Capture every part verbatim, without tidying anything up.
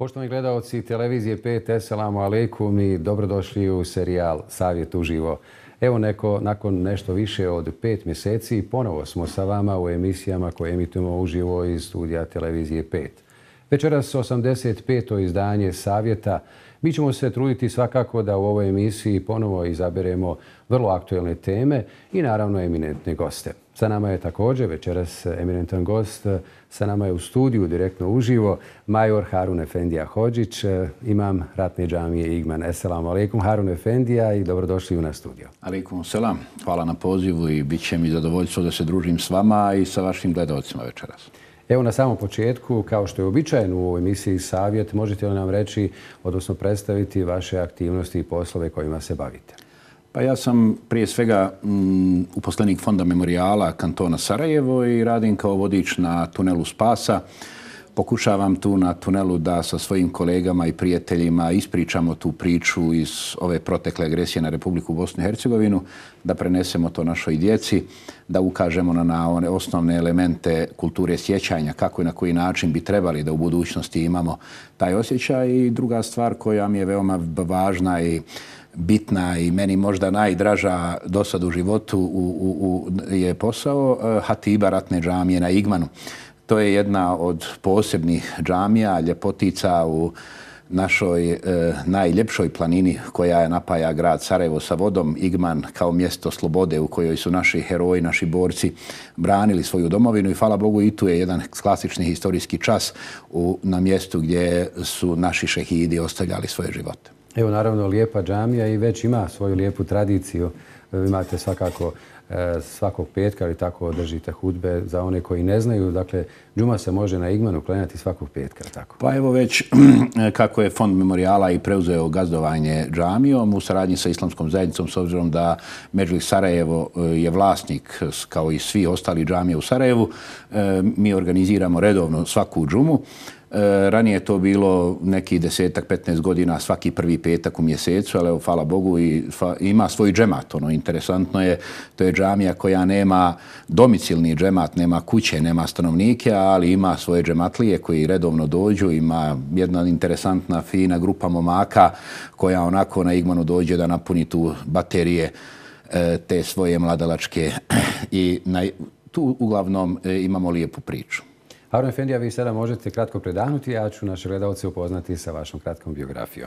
Poštovani gledalci televizije pet, eselamu alejkum i dobrodošli u serijal Savjet uživo. Evo neko, nakon nešto više od pet mjeseci ponovo smo sa vama u emisijama koje emitujemo uživo iz studija televizije pet. Večeras osamdeset peto izdanje Savjeta. Mi ćemo se truditi svakako da u ovoj emisiji ponovo izaberemo vrlo aktuelne teme i naravno eminentne goste. Sa nama je također večeras eminentan gost. Sa nama je u studiju direktno uživo major Harun Efendija Hodžić, imam ratne džamije Igman. Esselamu alejkum Harun Efendija i dobrodošli u naš studio. Alejkum selam. Hvala na pozivu i bit će mi zadovoljstvo da se družim s vama i sa vašim gledalcima večeras. Evo na samom početku, kao što je uobičajeno u emisiji Savjet, možete li nam reći, odnosno predstaviti vaše aktivnosti i poslove kojima se bavite? Pa ja sam prije svega mm, uposlenik Fonda memorijala kantona Sarajevo i radim kao vodič na tunelu Spasa. Pokušavam tu na tunelu da sa svojim kolegama i prijateljima ispričamo tu priču iz ove protekle agresije na Republiku Bosnu i Hercegovinu, da prenesemo to našoj djeci, da ukažemo na, na one osnovne elemente kulture sjećanja, kako i na koji način bi trebali da u budućnosti imamo taj osjećaj. I druga stvar koja mi je veoma važna i bitna i meni možda najdraža do sad u životu u, u, u, je posao uh, hatiba ratne džamije na Igmanu. To je jedna od posebnih džamija, ljepotica u našoj e, najljepšoj planini koja napaja grad Sarajevo sa vodom. Igman kao mjesto slobode u kojoj su naši heroji, naši borci branili svoju domovinu i hvala Bogu i tu je jedan klasični historijski čas u, na mjestu gdje su naši šehidi ostavljali svoje živote. Evo naravno lijepa džamija i već ima svoju lijepu tradiciju. Imate svakako svakog petka ili tako održite hudbe za one koji ne znaju. Dakle, džuma se može na Igmanu klanjati svakog petka. Tako. Pa evo već kako je Fond memorijala i preuzeo gazdovanje džamijom u saradnji sa Islamskom zajednicom, s obzirom da Medžlis Sarajevo je vlasnik kao i svi ostali džamije u Sarajevu, mi organiziramo redovno svaku džumu. Ranije je to bilo neki desetak, petnaest godina svaki prvi petak u mjesecu, ali evo, hvala Bogu, i ima svoj džemat. Ono, interesantno je, to je džamija koja nema domicilni džemat, nema kuće, nema stanovnike, ali ima svoje džematlije koji redovno dođu. Ima jedna interesantna, fina grupa momaka koja onako na Igmanu dođe da napuni tu baterije te svoje mladalačke i na, tu uglavnom imamo lijepu priču. Harun Efendija, vi sada možete kratko predahnuti, ja ću naše gledalce upoznati sa vašom kratkom biografijom.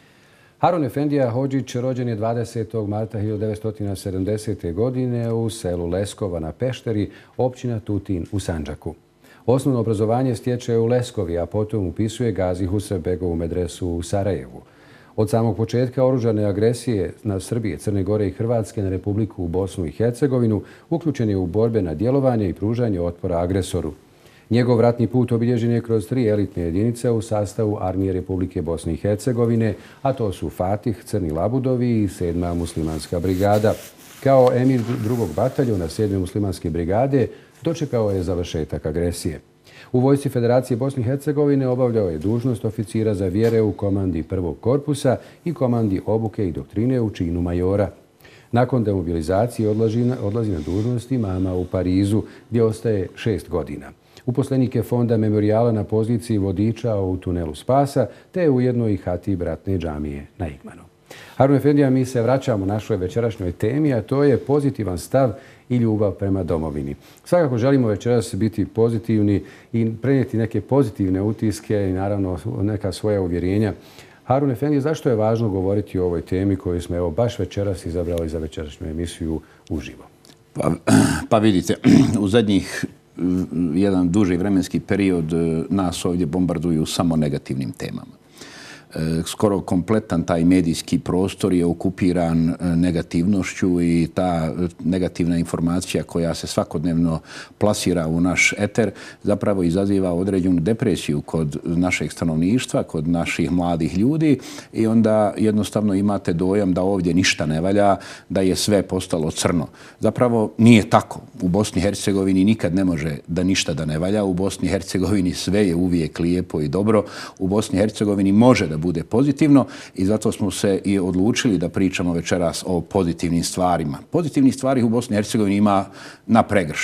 Harun Efendija Hodžić rođen je dvadesetog marta hiljadu devetsto sedamdesete. godine u selu Leskova na Pešteri, općina Tutin u Sandžaku. Osnovno obrazovanje stječe u Leskovi, a potom upisuje Gazi Husrev-begovu medresu u Sarajevu. Od samog početka oružane agresije na Srbije, Crne Gore i Hrvatske na Republiku Bosnu i Hercegovinu uključen je u borbe na djelovanje i pružanje otpora agresoru. Njegov ratni put obilježen je kroz tri elitne jedinice u sastavu Armije Republike Bosne i Hercegovine, a to su Fatih, Crni Labudovi i sedma muslimanska brigada. Kao emir drugog bataljona sedme muslimanske brigade dočekao je završetak agresije. U vojsci Federacije Bosne i Hercegovine obavljao je dužnost oficira za vjere u komandi prvog korpusa i komandi obuke i doktrine u činu majora. Nakon demobilizacije odlazi na dužnost imama u Parizu, gdje ostaje šest godina. Uposlenik je Fonda memorijala na poziciji vodiča u tunelu Spasa, te je ujedno i hatib ratne džamije na Igmanu. Harun Efendija, mi se vraćamo našoj večerašnjoj temi, a to je pozitivan stav i ljubav prema domovini. Svakako želimo večeras biti pozitivni i prenijeti neke pozitivne utiske i naravno neka svoja uvjerenja. Harun Efendija, zašto je važno govoriti o ovoj temi koju smo evo baš večeras izabrali za večerašnju emisiju uživo? Pa, pa vidite, u zadnjih jedan duži vremenski period nas ovdje bombarduju samo negativnim temama. Skoro kompletan taj medijski prostor je okupiran negativnošću i ta negativna informacija koja se svakodnevno plasira u naš eter zapravo izaziva određenu depresiju kod našeg stanovništva, kod naših mladih ljudi i onda jednostavno imate dojam da ovdje ništa ne valja, da je sve postalo crno. Zapravo nije tako. U Bosni i Hercegovini nikad ne može da ništa da ne valja. U Bosni i Hercegovini sve je uvijek lijepo i dobro. U Bosni i Hercegovini može da bude pozitivno i zato smo se i odlučili da pričamo večeras o pozitivnim stvarima. Pozitivnih stvari u Bosni i Hercegovini ima na pregršt.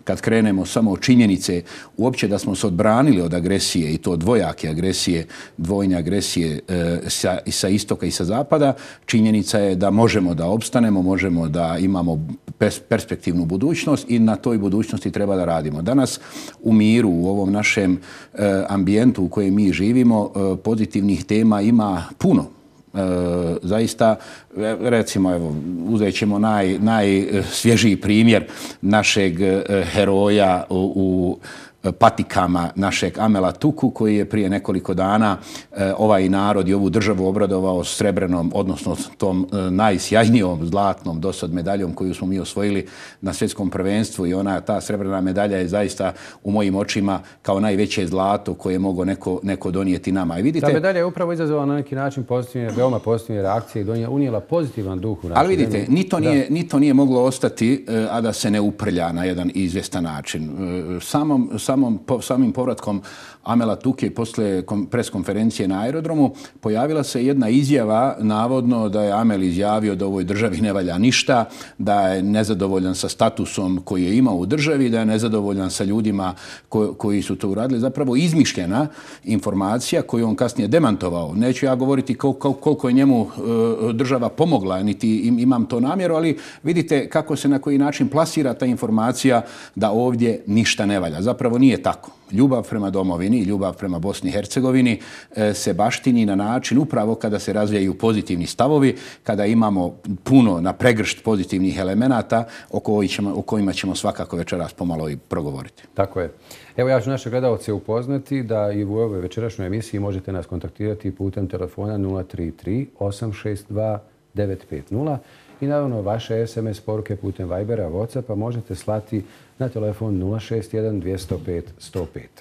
kad krenemo samo od činjenice uopće da smo se odbranili od agresije i to dvojake agresije, dvojne agresije e, sa, i sa istoka i sa zapada, činjenica je da možemo da opstanemo, možemo da imamo pers perspektivnu budućnost i na toj budućnosti treba da radimo. Danas u miru, u ovom našem e, ambijentu u kojem mi živimo, e, pozitivnih tema ima puno. E, zaista, recimo, evo, uzet ćemo naj, najsvježiji primjer našeg e, heroja u, u patikama, našeg Amela Tuku, koji je prije nekoliko dana e, ovaj narod i ovu državu obradovao srebrenom, odnosno tom e, najsjajnijom zlatnom dosad medaljom koju smo mi osvojili na svjetskom prvenstvu i ona, ta srebrna medalja je zaista u mojim očima kao najveće zlato koje je mogao neko, neko donijeti nama. I vidite, ta medalja je upravo izazvala na neki način pozitivne, veoma pozitivne reakcije i donijela, unijela pozitivan duh u našu. Ali vidite, ni to, nije, ni to nije moglo ostati, a da se ne uprlja na jedan izvjestan način. Samom, samom, po, samim povratkom Amela Tuke posle preskonferencije na aerodromu pojavila se jedna izjava, navodno da je Amel izjavio da u ovoj državi ne valja ništa, da je nezadovoljan sa statusom koji je imao u državi, da je nezadovoljan sa ljudima ko, koji su to uradili. Zapravo izmišljena informacija koju on kasnije demantovao. Neću ja govoriti kol, kol, koliko je njemu e, država pomogla, niti im, imam to namjeru, ali vidite kako se na koji način plasira ta informacija da ovdje ništa ne valja. Zapravo nije tako. Ljubav prema domovini, ljubav prema Bosni i Hercegovini se baštini na način upravo kada se razvijaju pozitivni stavovi, kada imamo puno na pregršt pozitivnih elemenata o, koji ćemo, o kojima ćemo svakako večeras pomalo i progovoriti. Tako je. Evo ja ću naše gledalce upoznati da i u ovoj večerašnjoj emisiji možete nas kontaktirati putem telefona nula tri tri osam šest dva devet pet nula i naravno vaše es em es poruke putem Vibera, WhatsAppa možete slati na telefon nula šest jedan dva zero pet sto pet.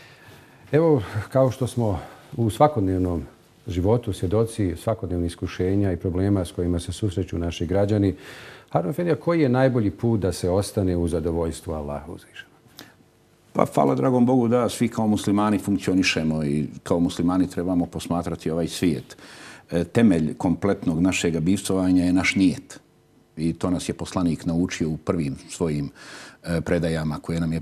Evo, kao što smo u svakodnevnom životu svjedoci svakodnevnih iskušenja i problema s kojima se susreću naši građani, Harun Efendija, koji je najbolji put da se ostane u zadovoljstvu Allaha uzvišenog? Pa, hvala dragom Bogu da svi kao muslimani funkcionišemo i kao muslimani trebamo posmatrati ovaj svijet. Temelj kompletnog našeg bivstvovanja je naš nijet. I to nas je poslanik naučio u prvim svojim predajama koje nam je...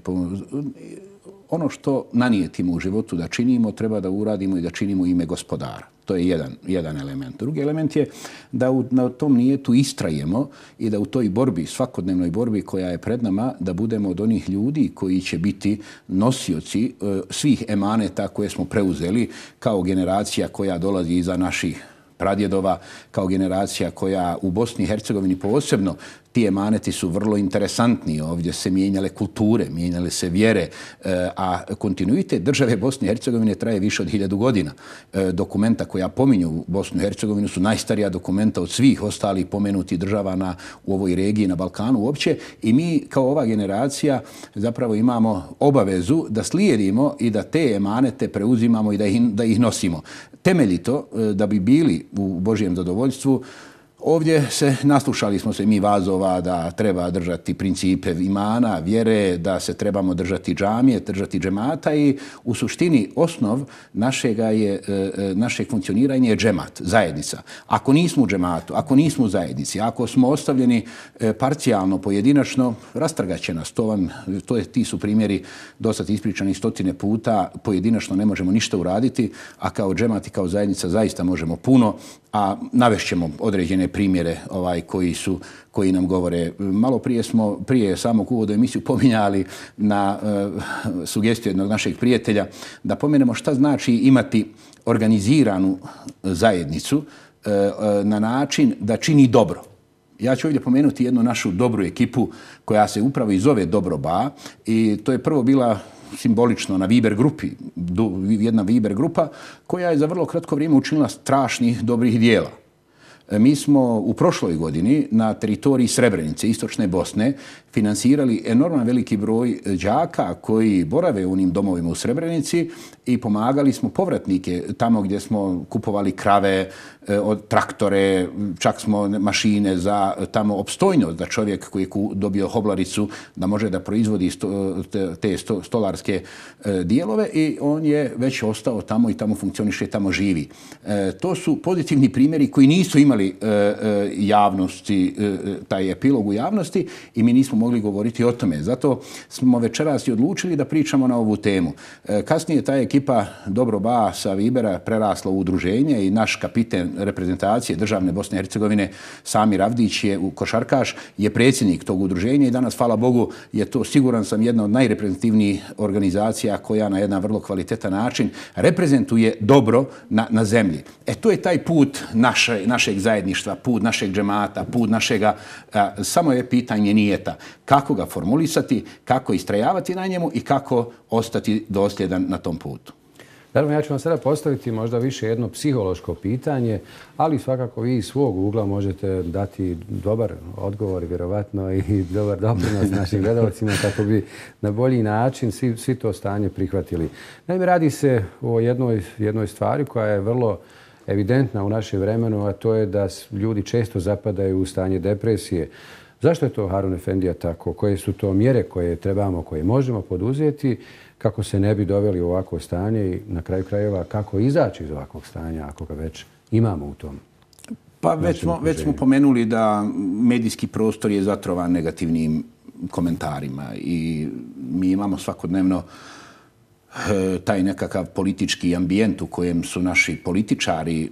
Ono što nanijetimo u životu da činimo, treba da uradimo i da činimo ime gospodara. To je jedan, jedan element. Drugi element je da u, na tom nijetu istrajemo i da u toj borbi, svakodnevnoj borbi koja je pred nama, da budemo od onih ljudi koji će biti nosioci uh, svih emaneta koje smo preuzeli kao generacija koja dolazi iza naših pradjedova, kao generacija koja u Bosni i Hercegovini posebno, ti emaneti su vrlo interesantni. Ovdje se mijenjale kulture, mijenjale se vjere, a kontinuitet države Bosne i Hercegovine traje više od hiljadu godina. Dokumenta koja pominju Bosnu i Hercegovinu su najstarija dokumenta od svih ostalih pomenutih država na, u ovoj regiji, na Balkanu uopće. I mi kao ova generacija zapravo imamo obavezu da slijedimo i da te emanete preuzimamo i da ih, da ih nosimo. Temeljito, da bi bili u Božjem zadovoljstvu, ovdje se naslušali smo se mi vazova da treba držati principe imana, vjere, da se trebamo držati džamije, držati džemata i u suštini osnov našega je, našeg funkcioniranja je džemat, zajednica. Ako nismo u džematu, ako nismo u zajednici, ako smo ostavljeni parcijalno, pojedinačno, rastrgat će nas. To, vam, to je, ti su primjeri dosad ispričani stotine puta, pojedinačno ne možemo ništa uraditi, a kao džemat i kao zajednica zaista možemo puno, a navešćemo određene primjere ovaj, koji su koji nam govore. Malo prije smo, prije samog uvoda emisiju pominjali na uh, sugestiju jednog našeg prijatelja da pomenemo šta znači imati organiziranu zajednicu uh, uh, na način da čini dobro. Ja ću ovdje pomenuti jednu našu dobru ekipu koja se upravo i zove Dobro Ba i to je prvo bila simbolično na Viber grupi, jedna Viber grupa koja je za vrlo kratko vrijeme učinila strašnih dobrih dijela. Mi smo u prošloj godini na teritoriji Srebrenice, istočne Bosne, finansirali enorman veliki broj đaka koji borave u onim domovima u Srebrenici i pomagali smo povratnike tamo gdje smo kupovali krave, od traktore, čak smo mašine za tamo opstojnost, da čovjek koji je dobio hoblaricu da može da proizvodi sto, te sto, stolarske dijelove i on je već ostao tamo i tamo funkcioniše, tamo živi. To su pozitivni primjeri koji nisu imali predali javnosti, taj epilog u javnosti i mi nismo mogli govoriti o tome. Zato smo večeras i odlučili da pričamo na ovu temu. Kasnije ta ekipa Dobro Ba sa Vibera prerasla u udruženje i naš kapiten reprezentacije državne Bosne i Hercegovine Samir Avdić je košarkaš, je predsjednik tog udruženja i danas, hvala Bogu, je to, siguran sam, jedna od najreprezentativnijih organizacija koja na jedan vrlo kvalitetan način reprezentuje dobro na, na zemlji. E to je taj put naše, našeg zajedništva, put našeg džemata, put našega, a, samo je pitanje nijeta. Kako ga formulisati, kako istrajavati na njemu i kako ostati dosljedan na tom putu. Naravno, ja ću vam sada postaviti možda više jedno psihološko pitanje, ali svakako vi iz svog ugla možete dati dobar odgovor, vjerovatno i dobar doprinos našim gledalcima kako bi na bolji način svi, svi to stanje prihvatili. Naime, radi se o jednoj, jednoj stvari koja je vrlo evidentna u našem vremenu, a to je da ljudi često zapadaju u stanje depresije. Zašto je to, Harun Efendija, tako? Koje su to mjere koje trebamo, koje možemo poduzeti kako se ne bi doveli u ovakvo stanje i na kraju krajeva kako izaći iz ovakvog stanja ako ga već imamo u tom? Pa već smo, već smo pomenuli da medijski prostor je zatrovan negativnim komentarima i mi imamo svakodnevno taj nekakav politički ambijent u kojem su naši političari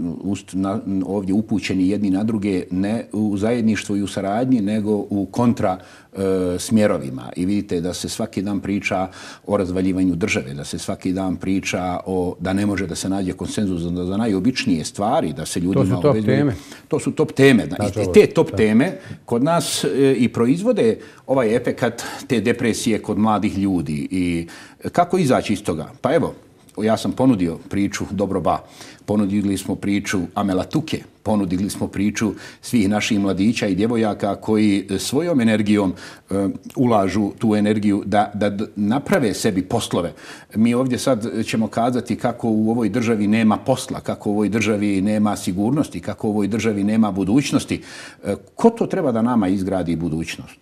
ovdje upućeni jedni na druge ne u zajedništvu i u saradnji, nego u kontra smjerovima. I vidite da se svaki dan priča o razvaljivanju države, da se svaki dan priča o da ne može da se nađe konsenzus za, za najobičnije stvari, da se ljudima... To su top obezbedi... teme. To su top teme. Da. I te top da. teme kod nas e, i proizvode ovaj efekat te depresije kod mladih ljudi. I kako izaći iz toga? Pa evo, ja sam ponudio priču Dobro Ba, ponudili smo priču Amela Tuke, ponudili smo priču svih naših mladića i djevojaka koji svojom energijom uh, ulažu tu energiju da, da naprave sebi poslove. Mi ovdje sad ćemo kazati kako u ovoj državi nema posla, kako u ovoj državi nema sigurnosti, kako u ovoj državi nema budućnosti. Uh, ko to treba da nama izgradi budućnost?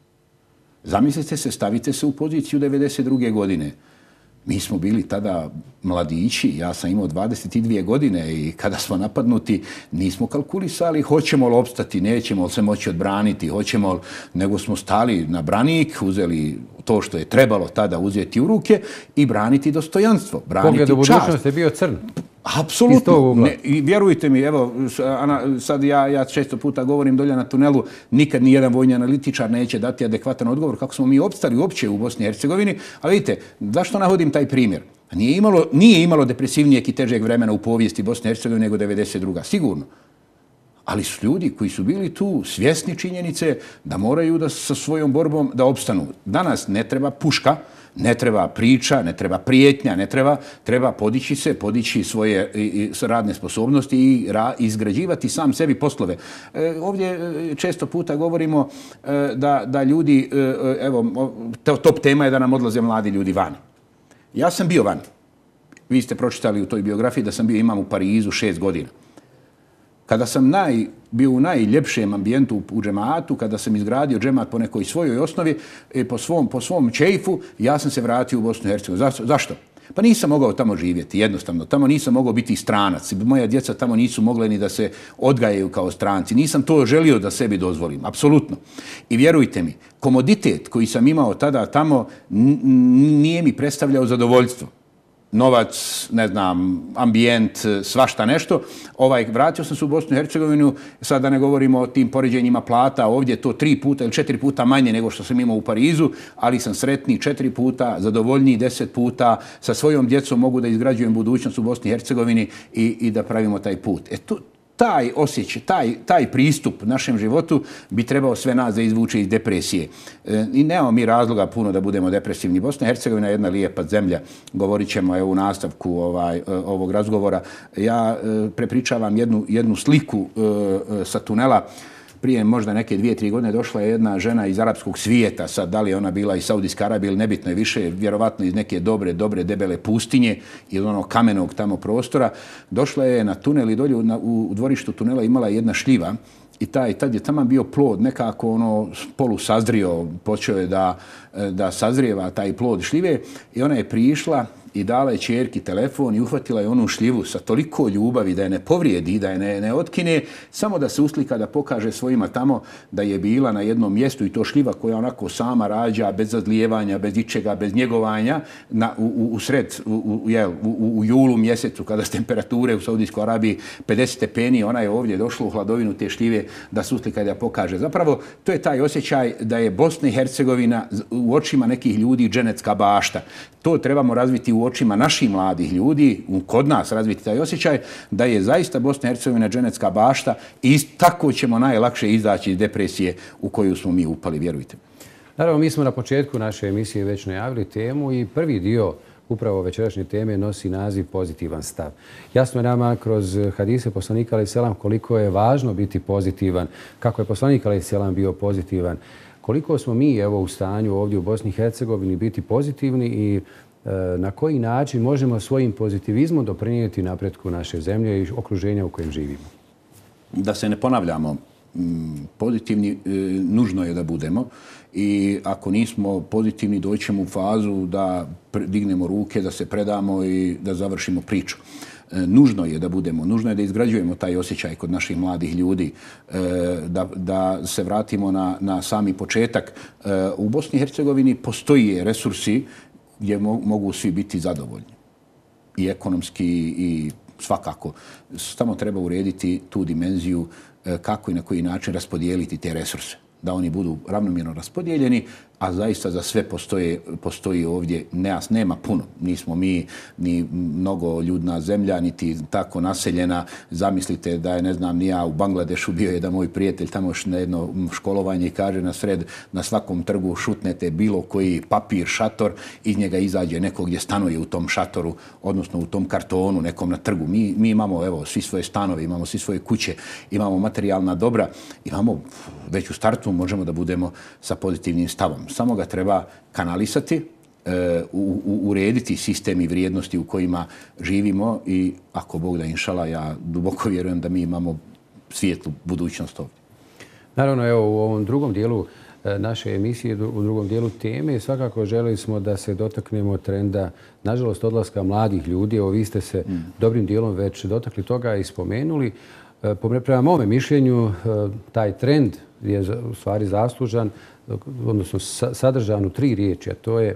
Zamislite se, stavite se u poziciju devedeset druge godine. Mi smo bili tada mladići, ja sam imao dvadeset dvije godine i kada smo napadnuti nismo kalkulisali hoćemo li opstati, nećemo li se moći odbraniti, hoćemo li, nego smo stali na branik, uzeli to što je trebalo tada uzeti u ruke i braniti dostojanstvo, braniti čast. Pogled u budućnost je bio crn. Apsolutno. Ne, i vjerujte mi, evo, Ana, sad ja, ja često puta govorim dolje na tunelu, nikad ni jedan vojni analitičar neće dati adekvatan odgovor kako smo mi opstali uopće u Bosni i Hercegovini. Ali vidite, zašto navodim taj primjer? Nije imalo, nije imalo depresivnijeg i težeg vremena u povijesti Bosne i Hercegovine nego devedeset druga. Sigurno. Ali su ljudi koji su bili tu svjesni činjenice da moraju da sa svojom borbom da opstanu. Danas ne treba puška, ne treba priča, ne treba prijetnja, ne treba, treba podići se, podići svoje i, i, radne sposobnosti i ra, izgrađivati sam sebi poslove. E, ovdje često puta govorimo e, da, da ljudi, e, evo, top tema je da nam odlaze mladi ljudi van. Ja sam bio van. Vi ste pročitali u toj biografiji da sam bio imam u Parizu šest godina. Kada sam naj, bio u najljepšem ambijentu u džematu, kada sam izgradio džemat po nekoj svojoj osnovi, po svom, po svom čejfu, ja sam se vratio u Bosnu i Hercegovinu. Zašto? Pa nisam mogao tamo živjeti, jednostavno. Tamo nisam mogao biti stranac. Moja djeca tamo nisu mogle ni da se odgajaju kao stranci. Nisam to želio da sebi dozvolim, apsolutno. I vjerujte mi, komoditet koji sam imao tada tamo nije mi predstavljao zadovoljstvo. Novac, ne znam, ambijent, svašta nešto. Ovaj, vratio sam se u Bosnu i Hercegovinu, sad da ne govorimo o tim poređenjima plata, ovdje je to tri puta ili četiri puta manje nego što sam imao u Parizu, ali sam sretniji četiri puta, zadovoljniji deset puta, sa svojom djecom mogu da izgrađujem budućnost u Bosni i Hercegovini i, i da pravimo taj put. E, tu, taj osjećaj, taj, taj pristup našem životu bi trebao sve nas da izvuče iz depresije. E, I nemamo mi razloga puno da budemo depresivni. Bosna i Hercegovina je jedna lijepa zemlja. Govorit ćemo evo, u nastavku ovaj, ovog razgovora. Ja e, prepričavam jednu, jednu sliku e, sa tunela. Prije možda neke dvije, tri godine došla je jedna žena iz arapskog svijeta. Sad, da li je ona bila iz Saudijske Arabije ili nebitno je više, vjerovatno iz neke dobre, dobre, debele pustinje ili onog kamenog tamo prostora. Došla je na tunel i dolje na, u, u dvorištu tunela imala jedna šljiva i taj, tad je tamo bio plod nekako ono polu sazrio, počeo je da, da sazrijeva taj plod šljive i ona je prišla i dala je ćerki telefon i uhvatila je onu šljivu sa toliko ljubavi da je ne povrijedi, da je ne, ne otkine, samo da se uslika, da pokaže svojima tamo da je bila na jednom mjestu i to šljiva koja onako sama rađa, bez zazlijevanja, bez ičega, bez njegovanja, na, u, u, u sred, u, u, jel, u, u julu mjesecu kada su temperature u Saudijskoj Arabiji pedeset stepeni, ona je ovdje došla u hladovinu te šljive da se uslika, da pokaže. Zapravo, to je taj osjećaj da je Bosna i Hercegovina u očima nekih ljudi dženecka bašta. To trebamo razviti u očima naših mladih ljudi, kod nas razviti taj osjećaj da je zaista Bosna i Hercegovina dženecka bašta i tako ćemo najlakše izaći iz depresije u koju smo mi upali, vjerujte. Naravno, mi smo na početku naše emisije već najavili temu i prvi dio upravo večerašnje teme nosi naziv pozitivan stav. Jasno je nama kroz hadise poslanika alejhi selam koliko je važno biti pozitivan, kako je poslanik alejhi selam bio pozitivan, koliko smo mi evo u stanju ovdje u Bosni i Hercegovini biti pozitivni i e, na koji način možemo svojim pozitivizmom doprinijeti napretku naše zemlje i okruženja u kojem živimo. Da se ne ponavljamo, pozitivni e, nužno je da budemo i ako nismo pozitivni doćemo u fazu da dignemo ruke, da se predamo i da završimo priču. Nužno je da budemo, nužno je da izgrađujemo taj osjećaj kod naših mladih ljudi, da, da se vratimo na, na sami početak. U Bosni i Hercegovini postoje resursi gdje mogu svi biti zadovoljni. I ekonomski i svakako. Samo treba urediti tu dimenziju kako i na koji način raspodijeliti te resurse. Da oni budu ravnomjerno raspodijeljeni, a zaista za sve postoje, postoji ovdje, nas nema puno. Nismo mi ni mnogo ljudna zemlja, niti tako naseljena. Zamislite da je, ne znam, ni ja u Bangladešu bio jedan moj prijatelj tamo na jedno školovanje i kaže na sred, na svakom trgu šutnete bilo koji papir, šator, iz njega izađe neko gdje stanuje u tom šatoru, odnosno u tom kartonu, nekom na trgu. Mi, mi imamo, evo, svi svoje stanove, imamo svi svoje kuće, imamo materijalna dobra, imamo već u startu možemo da budemo sa pozitivnim stavom. Samo ga treba kanalisati, u, u, urediti sistem i vrijednosti u kojima živimo i ako Bog da inšala, ja duboko vjerujem da mi imamo svijetlu budućnost ovdje. Naravno, evo, u ovom drugom dijelu naše emisije, u drugom dijelu teme, svakako želeli smo da se dotaknemo trenda, nažalost, odlaska mladih ljudi. Evo, vi ste se mm. dobrim dijelom već dotakli toga i spomenuli. Prema mome mišljenju, taj trend je u stvari zaslužan, odnosno sadržan u tri riječi, a to je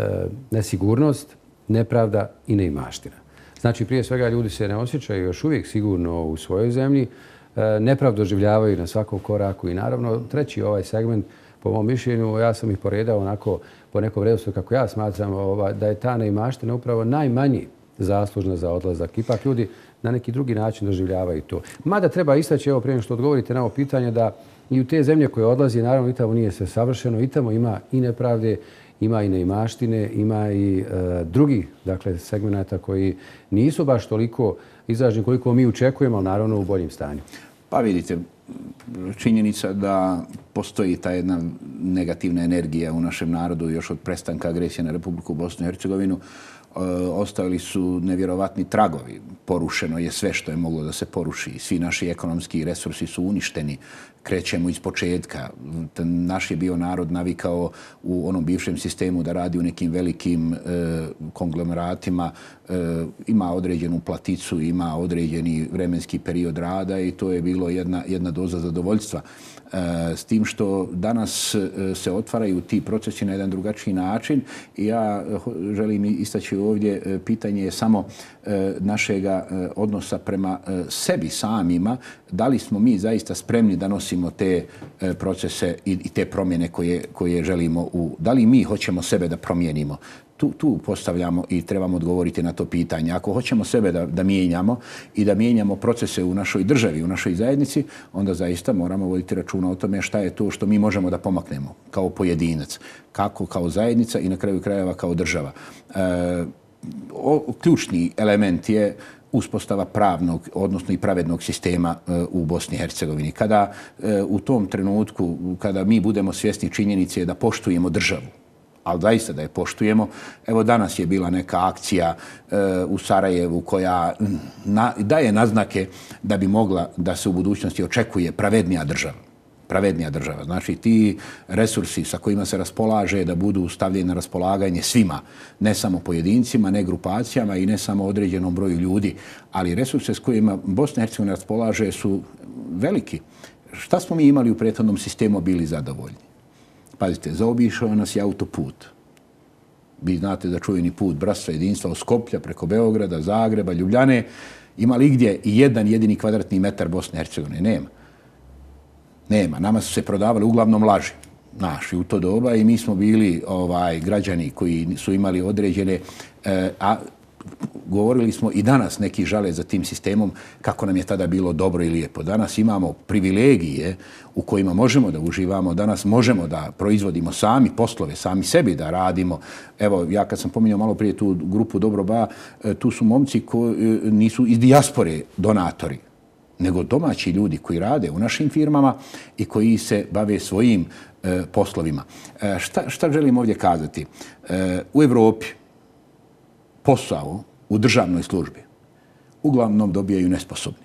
nesigurnost, nepravda i neimaština. Znači, prije svega ljudi se ne osjećaju još uvijek sigurno u svojoj zemlji, nepravdu doživljavaju na svakom koraku i naravno treći ovaj segment, po mom mišljenju, ja sam ih poredao onako po nekom redoslijedu kako ja smatram da je ta neimaština upravo najmanji zaslužna za odlazak. Ipak ljudi na neki drugi način doživljavaju to. Mada treba istaći, evo prije nego što odgovorite na ovo pitanje, da i u te zemlje koje odlazi, naravno i tamo nije sve savršeno, i tamo ima i nepravde, ima i neimaštine, ima i e, drugih dakle, segmenata koji nisu baš toliko izraženi koliko mi očekujemo, ali naravno u boljem stanju. Pa vidite, činjenica da postoji ta jedna negativna energija u našem narodu još od prestanka agresije na Republiku Bosnu i Hercegovinu. Ostavili su nevjerovatni tragovi. Porušeno je sve što je moglo da se poruši. Svi naši ekonomski resursi su uništeni. Krećemo iz početka. Naš je bio narod navikao u onom bivšem sistemu da radi u nekim velikim e, konglomeratima. E, ima određenu platicu, ima određeni vremenski period rada i to je bilo jedna, jedna doza zadovoljstva. S tim što danas se otvaraju ti procesi na jedan drugačiji način i ja želim istaći ovdje pitanje je samo našega odnosa prema sebi samima. Da li smo mi zaista spremni da nosimo te procese i te promjene koje, koje želimo u... Da li mi hoćemo sebe da promijenimo? Tu, tu postavljamo i trebamo odgovoriti na to pitanje. Ako hoćemo sebe da, da mijenjamo i da mijenjamo procese u našoj državi, u našoj zajednici, onda zaista moramo voditi računa o tome šta je to što mi možemo da pomaknemo kao pojedinac, kako kao zajednica i na kraju krajeva kao država. E, o, ključni element je uspostava pravnog, odnosno i pravednog sistema e, u Bosni i Hercegovini. Kada e, u tom trenutku, kada mi budemo svjesni činjenice da poštujemo državu, ali zaista da je poštujemo. Evo danas je bila neka akcija e, u Sarajevu koja na, daje naznake da bi mogla da se u budućnosti očekuje pravednija država. pravednija država. Znači, ti resursi sa kojima se raspolaže da budu stavljeni na raspolaganje svima, ne samo pojedincima, ne grupacijama i ne samo određenom broju ljudi, ali resurse s kojima Bosna i Hercegovina raspolaže su veliki. Šta smo mi imali u prethodnom sistemu bili zadovoljni? Pazite, zaobišao nas je autoput. Vi znate da čuveni put bratstva jedinstva od Skoplja preko Beograda, Zagreba, Ljubljane. Ima li gdje i jedan jedini kvadratni metar Bosne i Hercegovine? Nema. Nema. Nama su se prodavali uglavnom laži naši u to doba i mi smo bili ovaj, građani koji su imali određene... Eh, a, govorili smo i danas neki žale za tim sistemom kako nam je tada bilo dobro i lijepo. Danas imamo privilegije u kojima možemo da uživamo, danas možemo da proizvodimo sami poslove, sami sebi da radimo. Evo, ja kad sam pominjao malo prije tu grupu Dobro Ba, tu su momci koji nisu iz dijaspore donatori, nego domaći ljudi koji rade u našim firmama i koji se bave svojim e, poslovima. E, šta, šta želim ovdje kazati? E, u Evropi posao u državnoj službi uglavnom dobijaju nesposobni.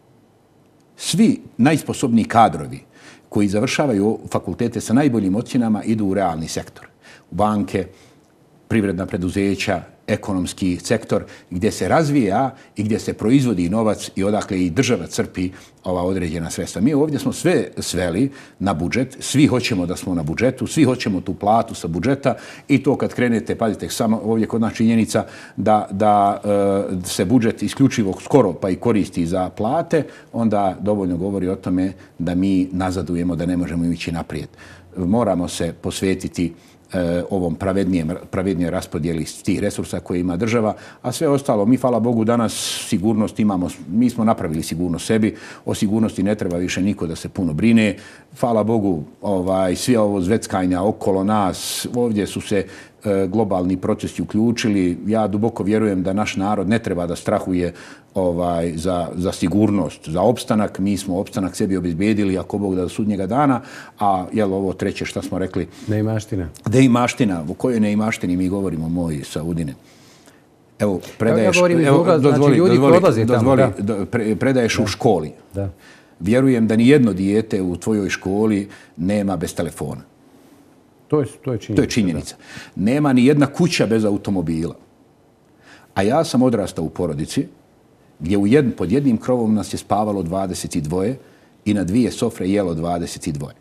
Svi najsposobniji kadrovi koji završavaju fakultete sa najboljim ocjenama idu u realni sektor. U banke, privredna preduzeća, ekonomski sektor gdje se razvija i gdje se proizvodi novac i odakle i država crpi ova određena sredstva. Mi ovdje smo sve sveli na budžet, svi hoćemo da smo na budžetu, svi hoćemo tu platu sa budžeta i to kad krenete, pazite, samo ovdje kod nas činjenica da, da e, se budžet isključivo skoro pa i koristi za plate, onda dovoljno govori o tome da mi nazadujemo, da ne možemo ići naprijed. Moramo se posvetiti ovom pravednije raspodjeli tih resursa koje ima država, a sve ostalo, mi, hvala Bogu, danas sigurnost imamo, mi smo napravili sigurnost sebi, o sigurnosti ne treba više niko da se puno brine. Hvala Bogu, ovaj, svi ovo zveckanja okolo nas, ovdje su se e, globalni procesi uključili. Ja duboko vjerujem da naš narod ne treba da strahuje ovaj, za, za sigurnost, za opstanak. Mi smo opstanak sebi obezbijedili, ako Bog da do sudnjega dana, a jel ovo treće šta smo rekli? Neimaština. Neimaština. O kojoj neimaštini mi govorimo, moji Saudine? Evo, predaješ... Ja govorim iz ugla, znači ljudi koji odlaze tamo. Da. Do, pre, predaješ da. u školi. Da. Vjerujem da ni jedno dijete u tvojoj školi nema bez telefona. To je, to je činjenica. To je činjenica. Da. Nema ni jedna kuća bez automobila. A ja sam odrastao u porodici gdje u jedn, pod jednim krovom nas je spavalo dvadeset dvoje i na dvije sofre jelo dvadeset dvoje.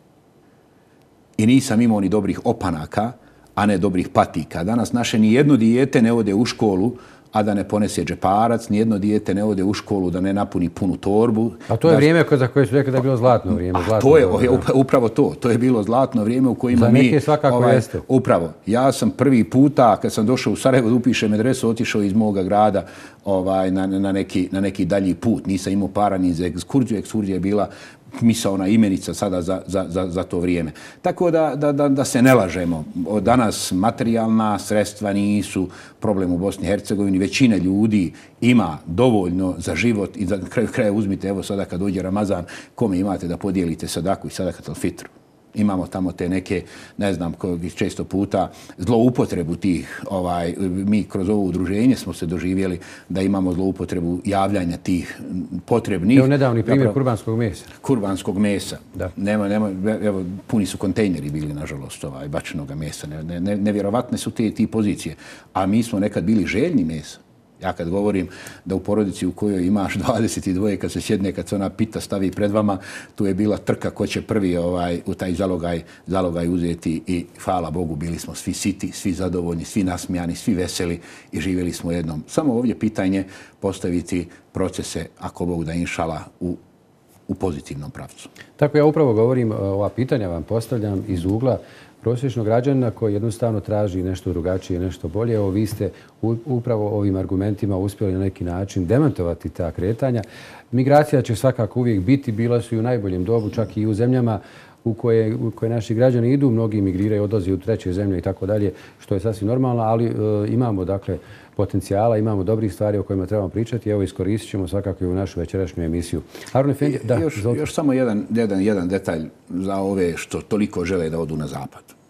I nisam imao ni dobrih opanaka, a ne dobrih patika. Danas naše ni jedno dijete ne ode u školu, a da ne ponese džeparac, nijedno dijete ne ode u školu da ne napuni punu torbu. A to je da... vrijeme za koje su rekli da je bilo zlatno vrijeme. Zlatno to je vrijeme, upravo to. To je bilo zlatno vrijeme u kojima za mi... Za neke svakako ovaj, jeste. Upravo. Ja sam prvi puta, kad sam došao u Sarajevo da upišem medresu, otišao iz moga grada ovaj, na, na, neki, na neki dalji put. Nisam imao para ni za ekskurziju. Ekskurzija je bila misaona imenica sada za, za, za, za to vrijeme. Tako da, da, da, da se ne lažemo. Danas materijalna sredstva nisu problem u Bosni i Hercegovini. Većina ljudi ima dovoljno za život i za kraju kraja uzmite, evo sada kad dođe Ramazan, kome imate da podijelite sadaku i sadakat al fitru. Imamo tamo te neke, ne znam, često puta zloupotrebu tih, ovaj, mi kroz ovo udruženje smo se doživjeli da imamo zloupotrebu javljanja tih potrebnih. Evo nedavni primjer zapravo, kurbanskog mesa. Kurbanskog mesa. Da. Nema, nema, evo, puni su kontejneri bili, nažalost, ovaj, bačenog mesa. Ne, ne, nevjerovatne su te ti pozicije. A mi smo nekad bili željni mesa. Ja kad govorim da u porodici u kojoj imaš dvadeset dvoje, kad se sjedne, kad se ona pita stavi pred vama, tu je bila trka ko će prvi ovaj, u taj zalogaj, zalogaj uzeti i hvala Bogu bili smo svi siti, svi zadovoljni, svi nasmijani, svi veseli i živjeli smo jednom. Samo ovdje pitanje postaviti procese, ako Bog da inšala, u, u pozitivnom pravcu. Tako ja upravo govorim, ova pitanja vam postavljam iz ugla prosječnog građanina koji jednostavno traži nešto drugačije, nešto bolje. Evo, vi ste upravo ovim argumentima uspjeli na neki način demantovati ta kretanja. Migracija će svakako uvijek biti, bila su i u najboljem dobu, čak i u zemljama u koje, u koje naši građani idu, mnogi migriraju, odlaze u treće zemlje i tako dalje, što je sasvim normalno, ali e, imamo dakle potencijala, imamo dobrih stvari o kojima trebamo pričati. Evo, iskoristit ćemo svakako i u našu večerašnju emisiju. Harun Efendi, da, još, još samo jedan, jedan, jedan detalj za ove što toliko žele da odu na zapad.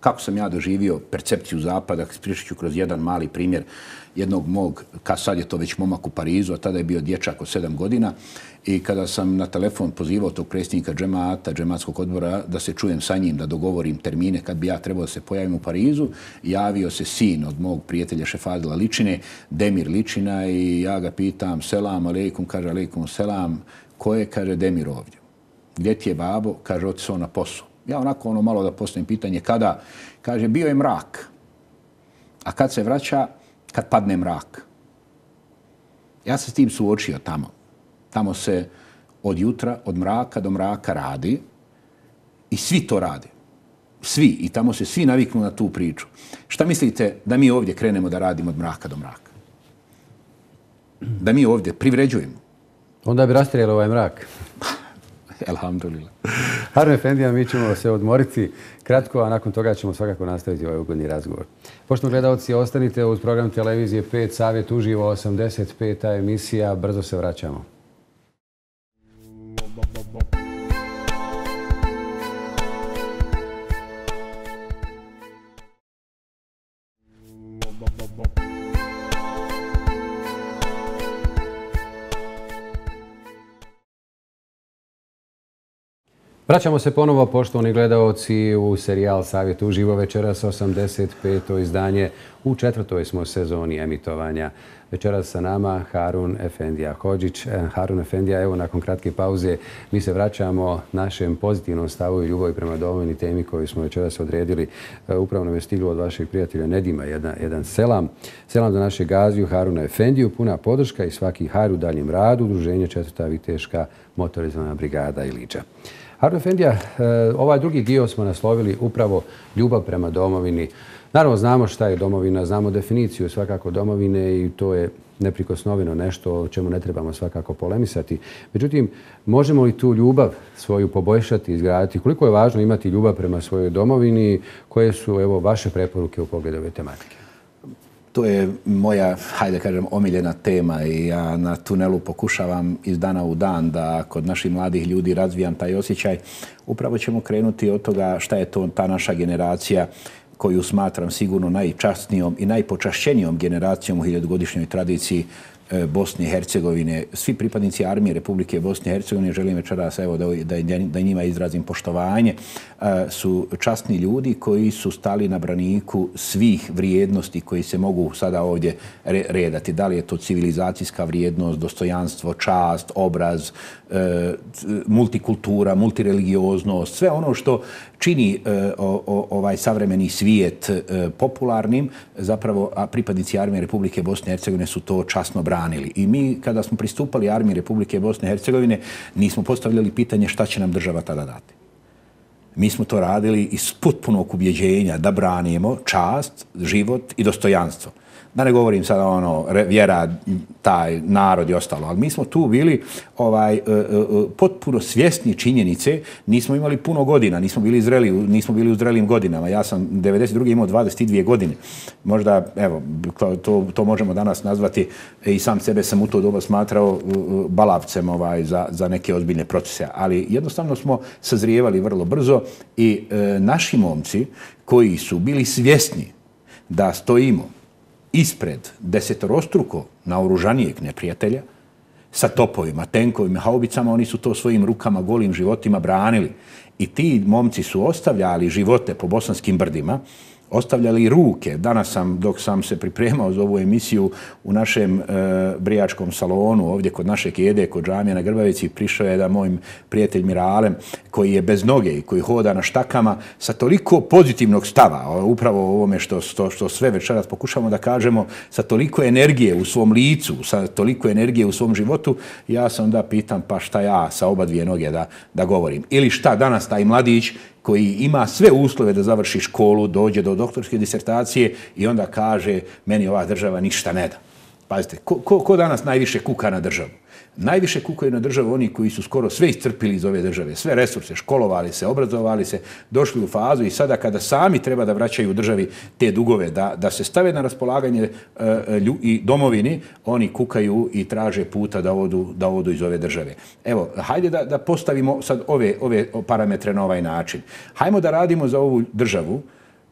kako sam ja doživio percepciju Zapada, pričat ću kroz jedan mali primjer jednog mog, kad sad je to već momak u Parizu, a tada je bio dječak od sedam godina, i kada sam na telefon pozivao tog predsjednika džemata, džematskog odbora, da se čujem sa njim, da dogovorim termine kad bi ja trebao da se pojavim u Parizu, javio se sin od mog prijatelja Šefadila Ličine, Demir Ličina, i ja ga pitam, selam aleikum, kaže aleikum selam, ko je, kaže, Demir ovdje. Gdje ti je babo? Kaže, otišao na posao. Ja onako ono malo da postavim pitanje kada, kaže, bio je mrak, a kad se vraća, kad padne mrak. Ja se s tim suočio tamo. Tamo se od jutra, od mraka do mraka radi i svi to rade. Svi. I tamo se svi naviknu na tu priču. Šta mislite da mi ovdje krenemo da radimo od mraka do mraka? Da mi ovdje privređujemo? Onda bi rastrijeli ovaj mrak. Alhamdulillah. Harun Efendija, mi ćemo se odmoriti kratko, a nakon toga ćemo svakako nastaviti ovaj ugodni razgovor. Poštovani gledalci, ostanite uz program televizije pet, Savjet uživo, osamdeset peta emisija. Brzo se vraćamo. Vraćamo se ponovo, poštovani gledaoci, u serijal Savjet uživo, večeras osamdeset peto izdanje. U četvrtoj smo sezoni emitovanja. Večeras sa nama Harun Efendija Hodžić. Harun Efendija, evo nakon kratke pauze mi se vraćamo našem pozitivnom stavu i ljubavi prema domovini, temi koju smo večeras odredili. Upravo nam je stiglo od vašeg prijatelja Nedima jedan, jedan selam. Selam za našeg gaziju Haruna Efendiju, puna podrška i svaki hajr u daljem radu, udruženje četvrta viteška motorizovana brigada Iliđa. Harun Efendija, ovaj drugi dio smo naslovili upravo ljubav prema domovini. Naravno, znamo šta je domovina, znamo definiciju svakako domovine i to je neprikosnoveno nešto o čemu ne trebamo svakako polemisati. Međutim, možemo li tu ljubav svoju poboljšati, izgraditi? Koliko je važno imati ljubav prema svojoj domovini? Koje su, evo, vaše preporuke u pogledu ove tematike? To je moja, hajde kažem, omiljena tema i ja na tunelu pokušavam iz dana u dan da kod naših mladih ljudi razvijam taj osjećaj. Upravo ćemo krenuti od toga šta je to ta naša generacija koju smatram sigurno najčasnijom i najpočašćenijom generacijom u hiljadugodišnjoj tradiciji Bosne i Hercegovine. Svi pripadnici armije Republike Bosne i Hercegovine, želim večeras evo, da, da, da njima izrazim poštovanje, su časni ljudi koji su stali na braniku svih vrijednosti koji se mogu sada ovdje redati. Da li je to civilizacijska vrijednost, dostojanstvo, čast, obraz, multikultura, multireligioznost, sve ono što čini o, o, ovaj savremeni svijet popularnim, zapravo a pripadnici armije Republike Bosne i Hercegovine su to časno branili. I mi, kada smo pristupali armiji Republike Bosne i Hercegovine, nismo postavljali pitanje šta će nam država tada dati. Mi smo to radili iz potpunog ubjeđenja da branimo čast, život i dostojanstvo. Da ne govorim sada ono, vjera, taj narod i ostalo, ali mi smo tu bili ovaj, potpuno svjesni činjenice, nismo imali puno godina, nismo bili, zreli, nismo bili u zrelim godinama. Ja sam devedeset druge imao dvadeset dvije godine. Možda, evo, to, to možemo danas nazvati, i sam sebe sam u to doba smatrao balavcem ovaj, za, za neke ozbiljne procese. Ali jednostavno smo sazrijevali vrlo brzo i e, naši momci koji su bili svjesni da stojimo ispred desetorostruko naoružanijeg neprijatelja sa topovima, tenkovima, haubicama, oni su to svojim rukama, golim životima branili. I ti momci su ostavljali živote po bosanskim brdima, ostavljali ruke. Danas sam, dok sam se pripremao za ovu emisiju u našem e, brijačkom salonu, ovdje kod naše kede, kod džamije na Grbavici, prišao je jedan moj prijatelj Miralem, koji je bez noge i koji hoda na štakama sa toliko pozitivnog stava, upravo o ovome što, što, što sve večeras pokušamo da kažemo, sa toliko energije u svom licu, sa toliko energije u svom životu, ja sam da pitam pa šta ja sa oba dvije noge da, da govorim. Ili šta danas taj mladić koji ima sve uslove da završi školu, dođe do doktorske disertacije i onda kaže meni ova država ništa ne da. Pazite, ko, ko, ko danas najviše kuka na državu? Najviše kukaju na državu oni koji su skoro sve iscrpili iz ove države, sve resurse, školovali se, obrazovali se, došli u fazu i sada kada sami treba da vraćaju državi te dugove, da, da se stave na raspolaganje uh, lju, i domovini, oni kukaju i traže puta da odu, da odu iz ove države. Evo, hajde da, da postavimo sad ove, ove parametre na ovaj način. Hajmo da radimo za ovu državu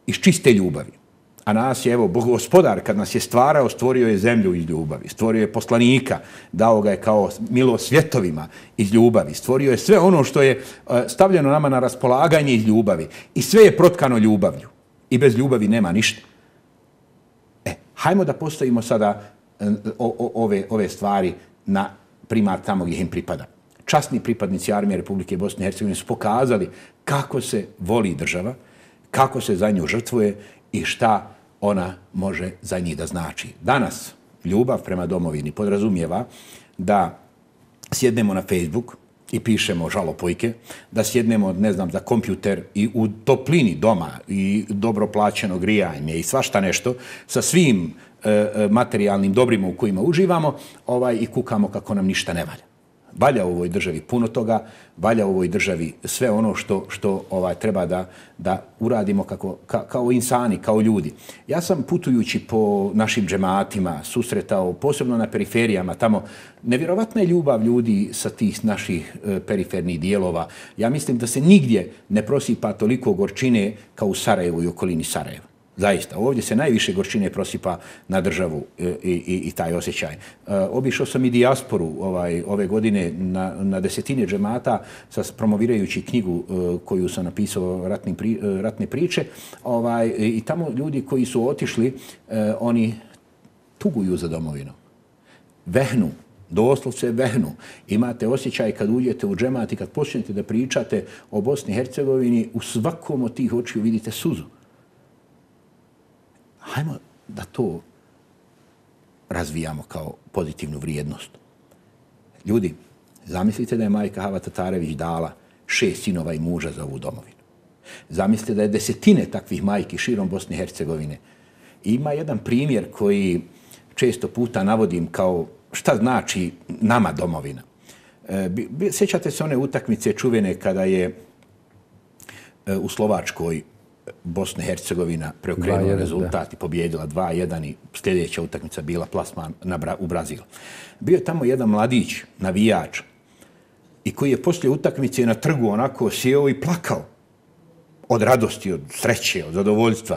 iz čiste ljubavi. A nas je, evo, Gospodar, kad nas je stvarao, stvorio je zemlju iz ljubavi. Stvorio je poslanika, dao ga je kao milo svjetovima iz ljubavi. Stvorio je sve ono što je stavljeno nama na raspolaganje iz ljubavi. I sve je protkano ljubavlju. I bez ljubavi nema ništa. E, hajmo da postavimo sada o, o, ove, ove stvari na primar tamo gdje im pripada. Časni pripadnici Armije Republike Bosne i Hercegovine su pokazali kako se voli država, kako se za nju žrtvuje i šta ona može za njih da znači. Danas ljubav prema domovini podrazumijeva da sjednemo na Facebook i pišemo žalopojke, da sjednemo, ne znam, za kompjuter i u toplini doma i dobro plaćeno grijanje i svašta nešto sa svim e, materijalnim dobrima u kojima uživamo ovaj, i kukamo kako nam ništa ne valja. Valja u ovoj državi puno toga, valja u ovoj državi sve ono što, što ovaj, treba da, da uradimo kako, ka, kao insani, kao ljudi. Ja sam putujući po našim džematima susretao, posebno na periferijama, tamo nevjerovatna je ljubav ljudi sa tih naših e, perifernih dijelova. Ja mislim da se nigdje ne prosipa toliko gorčine kao u Sarajevu i okolini Sarajeva. Zaista, ovdje se najviše gorčine prosipa na državu i, i, i taj osjećaj. E, obišao sam i dijasporu ovaj, ove godine na, na desetine džemata sa promovirajući knjigu e, koju sam napisao ratni pri, e, ratne priče. Ovaj, i tamo ljudi koji su otišli, e, oni tuguju za domovinom. Vehnu, doslovce vehnu. Imate osjećaj kad uđete u džemat i kad počnete da pričate o Bosni i Hercegovini, u svakom od tih očiju vidite suzu. Hajmo da to razvijamo kao pozitivnu vrijednost. Ljudi, zamislite da je majka Hava Tatarević dala šest sinova i muža za ovu domovinu. Zamislite da je desetine takvih majki širom Bosne i Hercegovine. I ima jedan primjer koji često puta navodim kao šta znači nama domovina. E, sjećate se one utakmice čuvene kada je e, u Slovačkoj Bosna i Hercegovina preokrenula rezultat da. I pobjedila dva jedan i sljedeća utakmica bila plasman na Bra u Brazil. Bio je tamo jedan mladić, navijač, i koji je poslije utakmice na trgu onako sjeo i plakao od radosti, od sreće, od zadovoljstva.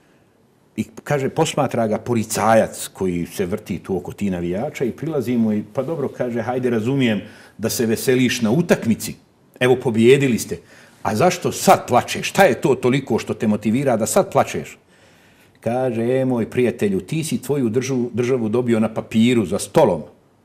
I kaže, posmatra ga policajac koji se vrti tu oko ti navijača i prilazi mu i pa dobro, kaže, hajde razumijem da se veseliš na utakmici. Evo, pobjedili ste. A zašto sad plačeš? Šta je to toliko što te motivira da sad plačeš? Kaže, e, moj prijatelju, ti si tvoju državu, državu dobio na papiru za stolom,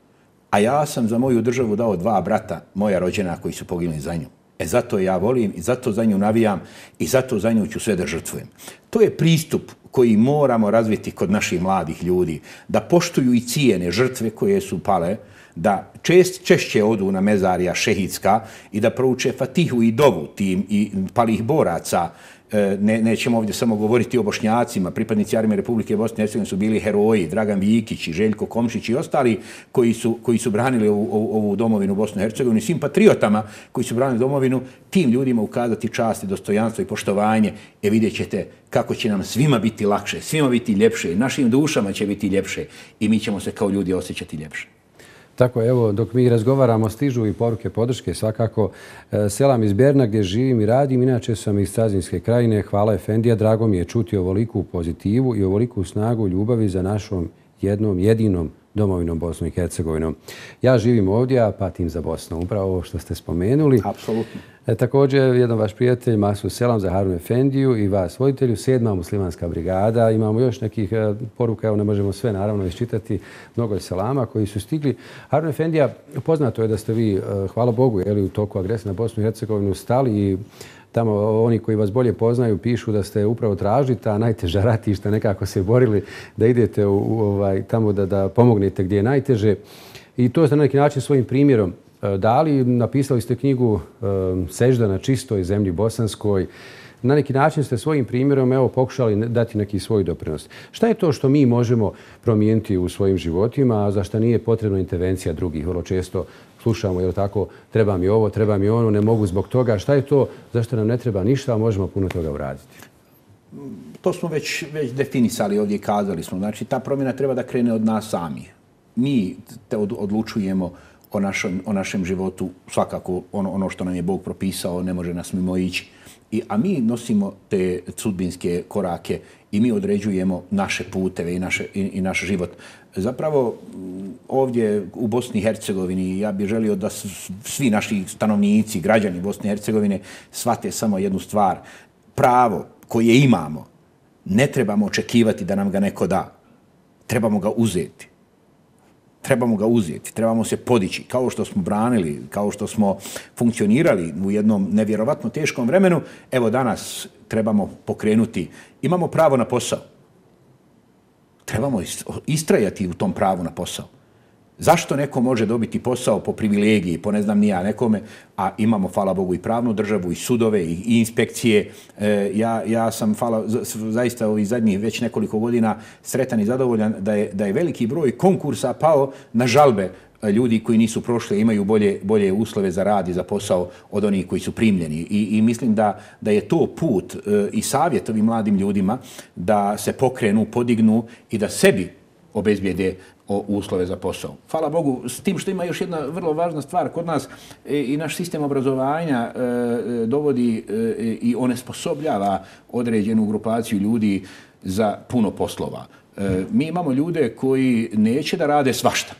a ja sam za moju državu dao dva brata, moja rođena, koji su poginuli za nju. E zato ja volim i zato za nju navijam i zato za nju ću sve da žrtvujem. To je pristup koji moramo razviti kod naših mladih ljudi, da poštuju i cijene žrtve koje su pale, da čest, češće odu na mezarija šehidska i da prouče Fatihu i dovu tim i palih boraca. Ne, nećemo ovdje samo govoriti o Bošnjacima. Pripadnici Armije Republike Bosne i Hercegovine su bili heroji, Dragan Vikić i Željko Komšić i ostali koji su, koji su branili ovu, ovu, ovu domovinu Bosnu i Hercegovinu i svim patriotama koji su branili domovinu, tim ljudima ukazati čast i dostojanstvo i poštovanje. E vidjet ćete kako će nam svima biti lakše, svima biti ljepše, našim dušama će biti ljepše i mi ćemo se kao ljudi osjećati ljepše. Tako, evo, dok mi razgovaramo, stižu i poruke podrške. Svakako, selam iz Berna gdje živim i radim. Inače sam iz Cazinske krajine. Hvala Efendija. Drago mi je čuti ovoliku pozitivu i ovoliku snagu ljubavi za našom jednom, jedinom domovinom Bosnom i Hercegovinom. Ja živim ovdje, a patim za Bosnom. Upravo ovo što ste spomenuli. Apsolutno. E, također, jedan vaš prijatelj, Masud Selam za Harun Efendiju i vas, voditelju, sedma muslimanska brigada. Imamo još nekih e, poruka, evo ne možemo sve naravno isčitati, mnogo je selama koji su stigli. Harun Efendija, poznato je da ste vi, e, hvala Bogu, jeli, u toku agresije na Bosnu i Hercegovinu stali i tamo oni koji vas bolje poznaju pišu da ste upravo tražili ta najteža ratišta, nekako se borili da idete u, u, ovaj, tamo da, da pomognete gdje je najteže. I to ste na neki način svojim primjerom dali. Napisali ste knjigu Sežda na čistoj zemlji bosanskoj. Na neki način ste svojim primjerom evo, pokušali dati neki svoj doprinos. Šta je to što mi možemo promijeniti u svojim životima, a za što nije potrebna intervencija drugih? Vrlo često slušamo, jel tako, treba mi ovo, treba mi ono, ne mogu zbog toga. Šta je to zašto nam ne treba ništa, a možemo puno toga uraditi? To smo već, već definisali ovdje i kazali smo. Znači, ta promjena treba da krene od nas samih. Mi te odlučujemo o našem, o našem životu, svakako ono, ono što nam je Bog propisao, ne može nas mimo ići. I, a mi nosimo te sudbinske korake i mi određujemo naše puteve i, naše, i, i naš život. Zapravo, ovdje u Bosni i Hercegovini ja bih želio da svi naši stanovnici, građani Bosne i Hercegovine shvate samo jednu stvar. Pravo koje imamo ne trebamo očekivati da nam ga neko da. Trebamo ga uzeti. Trebamo ga uzeti, trebamo se podići. Kao što smo branili, kao što smo funkcionirali u jednom nevjerovatno teškom vremenu, evo danas trebamo pokrenuti. Imamo pravo na posao. Trebamo istrajati u tom pravu na posao. Zašto neko može dobiti posao po privilegiji, po ne znam ni ja nekome, a imamo, hvala Bogu, i pravnu državu, i sudove, i, i inspekcije. E, ja, ja sam, hvala, zaista ovih zadnjih već nekoliko godina sretan i zadovoljan da je, da je veliki broj konkursa pao na žalbe ljudi koji nisu prošli, imaju bolje, bolje uslove za rad i za posao od onih koji su primljeni. I, i mislim da, da je to put e, i savjet ovim mladim ljudima da se pokrenu, podignu i da sebi obezbijede o uslove za posao. Hvala Bogu, s tim što ima još jedna vrlo važna stvar kod nas e, i naš sistem obrazovanja e, dovodi e, i onesposobljava određenu grupaciju ljudi za puno poslova. E, mi imamo ljude koji neće da rade svašta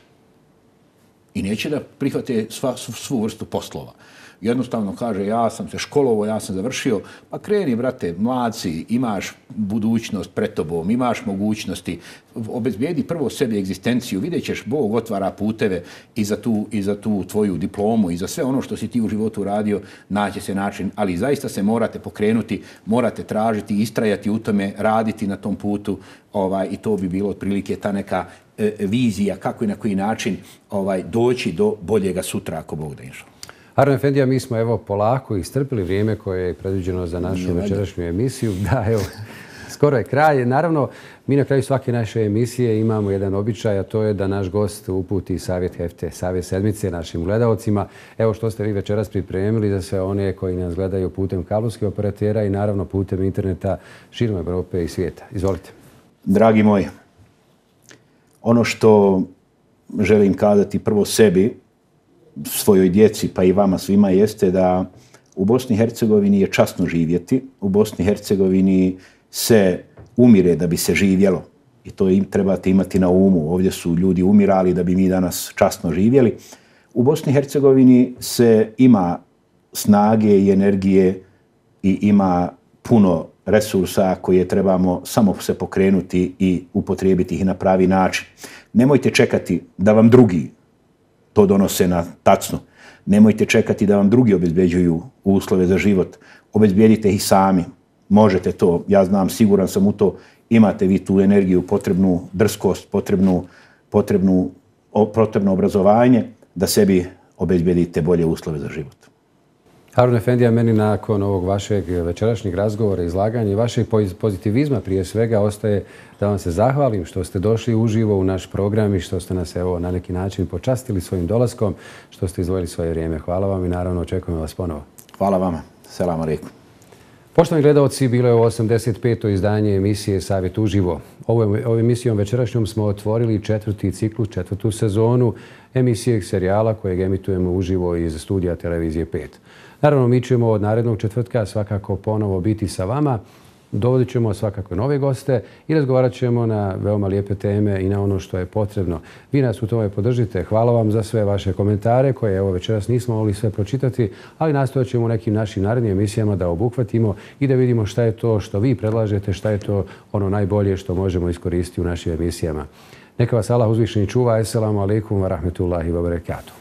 i neće da prihvate sva, svu vrstu poslova. Jednostavno kaže, ja sam se školovao, ja sam završio, pa kreni, brate, mladci, imaš budućnost pred tobom, imaš mogućnosti, obezbijedi prvo sebi egzistenciju, vidjet ćeš, Bog otvara puteve i za, tu, i za tu tvoju diplomu i za sve ono što si ti u životu radio, naće se način, ali zaista se morate pokrenuti, morate tražiti, istrajati u tome, raditi na tom putu ovaj, i to bi bilo otprilike ta neka e, vizija kako i na koji način ovaj, doći do boljega sutra, ako Bog da išao. Harun Efendija, mi smo evo polako istrpili vrijeme koje je predviđeno za našu večerašnju emisiju. Da, evo, skoro je kraj. Naravno, mi na kraju svake naše emisije imamo jedan običaj, a to je da naš gost uputi savjet hefte, savjet sedmice našim gledaocima. Evo što ste vi večeras pripremili za sve one koji nas gledaju putem kablovskih operatera i naravno putem interneta širom Evrope i svijeta. Izvolite. Dragi moji, ono što želim kazati prvo sebi, svojoj djeci pa i vama svima jeste da u Bosni i Hercegovini je časno živjeti. U Bosni i Hercegovini se umire da bi se živjelo i to im trebate imati na umu. Ovdje su ljudi umirali da bi mi danas časno živjeli. U Bosni i Hercegovini se ima snage i energije i ima puno resursa koje trebamo samo se pokrenuti i upotrijebiti ih na pravi način. Nemojte čekati da vam drugi to donose na tacnu. Nemojte čekati da vam drugi obezbeđuju uslove za život. Obezbijedite ih sami. Možete to, ja znam, siguran sam u to. Imate vi tu energiju, potrebnu drskost, potrebnu, potrebnu, potrebno obrazovanje da sebi obezbijedite bolje uslove za život. Harun Efendija, meni nakon ovog vašeg večerašnjeg razgovora, izlaganja i vašeg pozitivizma prije svega ostaje da vam se zahvalim što ste došli uživo u naš program i što ste nas evo na neki način počastili svojim dolaskom, što ste izdvojili svoje vrijeme. Hvala vam i naravno očekujemo vas ponovo. Hvala vama. Selam alejkum. Poštovani gledalci, bilo je ovo osamdeset peto izdanje emisije Savjet uživo. Ovom emisijom večerašnjom smo otvorili četvrti ciklus, četvrtu sezonu emisije serijala kojeg emitujemo uživo iz studija Televizije pet. Naravno, mi ćemo od narednog četvrtka svakako ponovo biti sa vama. Dovodit ćemo svakako nove goste i razgovarat ćemo na veoma lijepe teme i na ono što je potrebno. Vi nas u tome podržite. Hvala vam za sve vaše komentare koje evo večeras nismo mogli sve pročitati, ali nastojat ćemo u nekim našim narednim emisijama da obuhvatimo i da vidimo šta je to što vi predlažete, šta je to ono najbolje što možemo iskoristiti u našim emisijama. Neka vas Allah uzvišeni čuva. Esselamu alaikum wa rahmetullahi wa barakatuh.